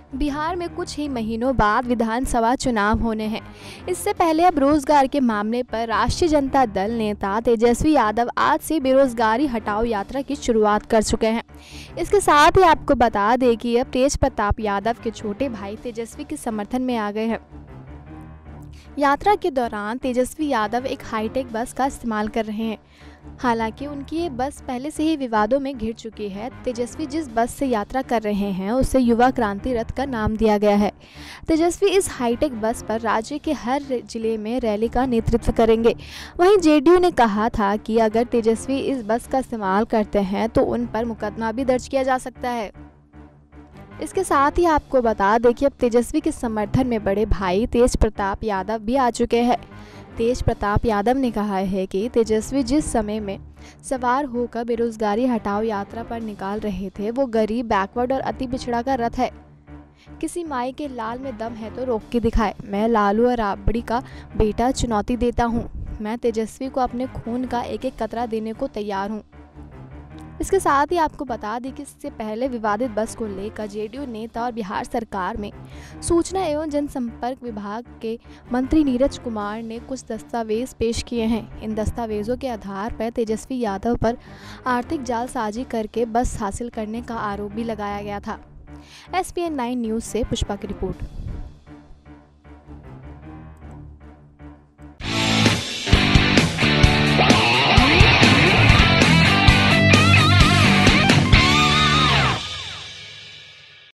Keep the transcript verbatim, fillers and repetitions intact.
बिहार में कुछ ही महीनों बाद विधानसभा चुनाव होने हैं। इससे पहले अब रोजगार के मामले पर राष्ट्रीय जनता दल नेता तेजस्वी यादव आज से बेरोजगारी हटाओ यात्रा की शुरुआत कर चुके हैं। इसके साथ ही आपको बता दें कि अब तेज प्रताप यादव के छोटे भाई तेजस्वी के समर्थन में आ गए हैं। यात्रा के दौरान तेजस्वी यादव एक हाईटेक बस का इस्तेमाल कर रहे हैं। हालांकि उनकी ये बस पहले से ही विवादों में घिर चुकी है। तेजस्वी जिस बस से यात्रा कर रहे हैं उसे युवा क्रांति रथ का नाम दिया गया है। तेजस्वी इस हाईटेक बस पर राज्य के हर जिले में रैली का नेतृत्व करेंगे। वहीं जेडीयू ने कहा था कि अगर तेजस्वी इस बस का इस्तेमाल करते हैं तो उन पर मुकदमा भी दर्ज किया जा सकता है। इसके साथ ही आपको बता दें कि अब तेजस्वी के समर्थन में बड़े भाई तेज प्रताप यादव भी आ चुके हैं। तेज प्रताप यादव ने कहा है कि तेजस्वी जिस समय में सवार होकर बेरोजगारी हटाओ यात्रा पर निकाल रहे थे वो गरीब, बैकवर्ड और अति पिछड़ा का रथ है। किसी माई के लाल में दम है तो रोक के दिखाए। मैं लालू और राबड़ी का बेटा चुनौती देता हूँ। मैं तेजस्वी को अपने खून का एक एक कतरा देने को तैयार हूँ। इसके साथ ही आपको बता दें कि इससे पहले विवादित बस को लेकर जेडीयू नेता और बिहार सरकार में सूचना एवं जनसंपर्क विभाग के मंत्री नीरज कुमार ने कुछ दस्तावेज पेश किए हैं। इन दस्तावेजों के आधार पर तेजस्वी यादव पर आर्थिक जालसाजी करके बस हासिल करने का आरोप भी लगाया गया था। S P N nine news से पुष्पा की रिपोर्ट।